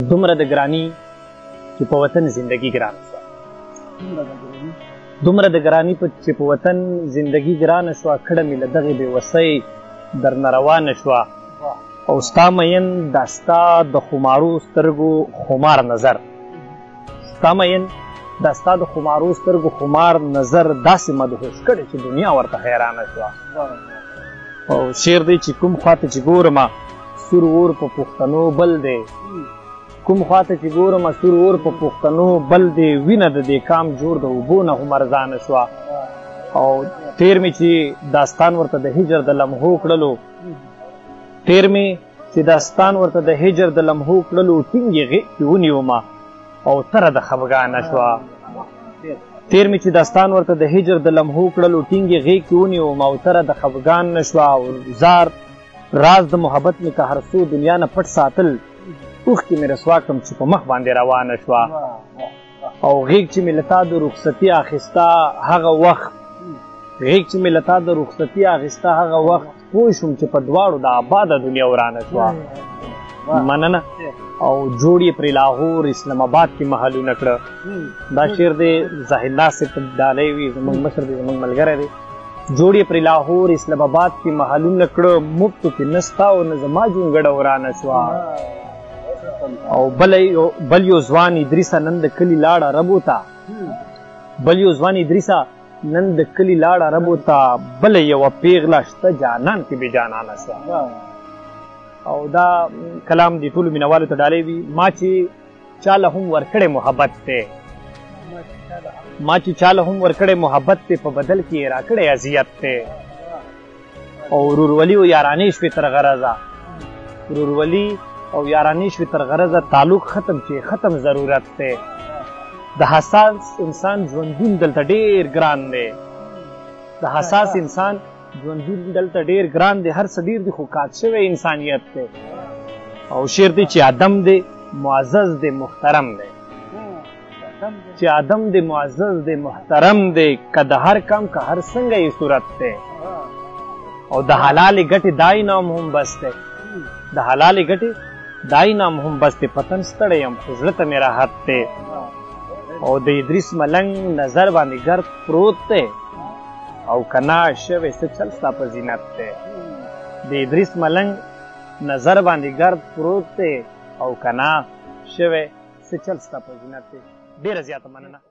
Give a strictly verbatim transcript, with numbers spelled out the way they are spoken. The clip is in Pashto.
دومره د ګراني چې په وطن زندگی ګرانه شوه دومره د ګراني چې په وطن زندگی ګرانه شوه کډه مې له دغې بېوسۍ درنه روانه شوه او ستا مین دا ستا د خمارو سترګو خمار نظر ستا مین دا ستا د خمارو سترګو خمار نظر داسې مدهوش کړی چې دنیا ورته حیرانه شوه او شعر دی چې کوم خواته چې ګورمه سور اور په پښتنو بل دی کوم خواته چې ګورمه سور اور په پښتنو بل دی وینه د دې کام جوړ د اوبو نه هم ارزانه شوه او تیر مې چې داستان ورته د هجر د لمحو کړلو تیر مې چې داستان ورته د هجر د لمحو کړلو ټینګې غېږ کې ونیومه او تره د خفګانه شوه تیر مې چې داستان ورته د هجر د لمحو کړلو ټینګې غېږ کې ونیومه او تره د خفګان نه شوه او زار راز د محبت مې که هر څو دنیا نه پټ ساتل اوښکې مې رسوا کړم چې په مخ باندې روانه شوه او غېږ چې مې له تا د رخصتي اخیسته هغه وخت غېږ چې مې له تا د رخصتي اخیسته هغه وخت پوه شوم چې په دواړو د آباده دنیا ورانه شوه مننه او جوړ یې پرې لاهور اسلام آباد کې محلونه کړه دا شعر دی ظاهر ناصر ډالۍ وي زموږ مشر دی زموږ ملګری دی جوړ یې پرې لاهور اسلام آباد کې محلونه کړه مفتو کې نستا او نه زما جونګړه ورانه شوه او بل یو ځوان ادریسه نن د کلي لاړه ربو ته بل یو ځوان ادریسه نن د کلي لاړه ربو ته بله یوه پیغله شته جانان کې بې جانانه شوه او دا کلام دی ټولو مینوالو ته ډالۍ وي ما چې چاله هم ورکړی محبت دی ما چې چاله هم ورکړی محبت دی په بدل کې یې راکړی اذیت دی او ورورولي او یارانې شوې تر غرضه ورورولي او یارانې شوې تر غرضه تعلق ختم چې ختم ضرورت دی د حساس انسان ژوندون دلته ډېر ګران دی د حساس انسان ژوندون دلته ډېر ګران دی هر څه ډېر دی خو کات شوی انسانیت دی او شعر دی چې آدم دی معزز دی محترم دی چې آدم دی معزز دی محترم دی که د هر کم که هر څنګه یې صورت دی او د حلالې ګټې دای نام هم بس دی د حلالې ګټې دای نام هم بس دی پتن ستړی یم خو زړه ته مې راحت دی او د ادریس ملنګ نظر باندې ګرد پروت دی او کنا شوی څه چل ستا په زینت دی د ادریس ملنګ نظر باندې ګرد پروت دی او کنا شوی څه چل ستا په زینت دی ډېره زیاته مننه